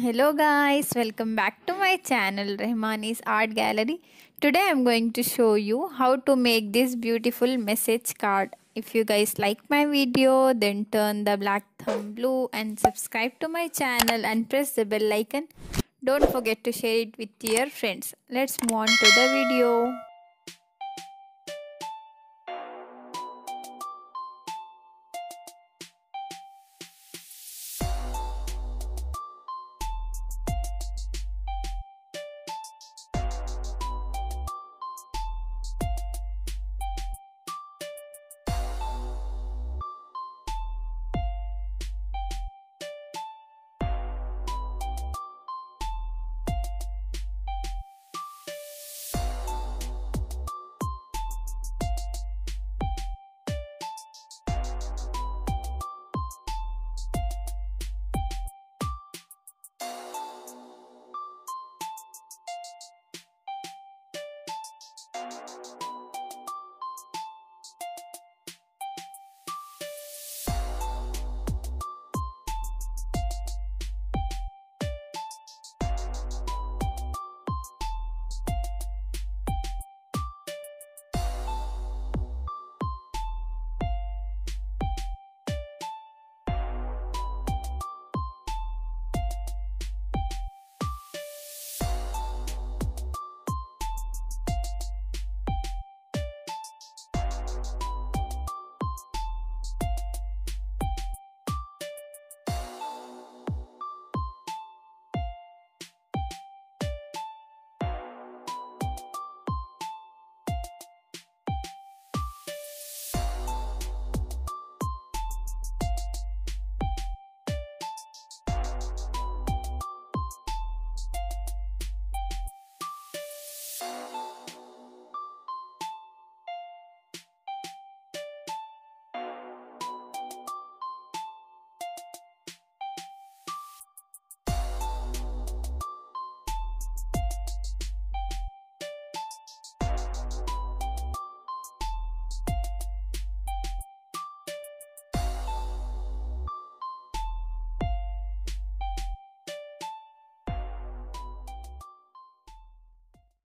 Hello guys, welcome back to my channel Rehmani's Art Gallery. Today I'm going to show you how to make this beautiful message card. If you guys like my video, then turn the black thumb blue and subscribe to my channel and press the bell icon. Don't forget to share it with your friends. Let's move on to the video.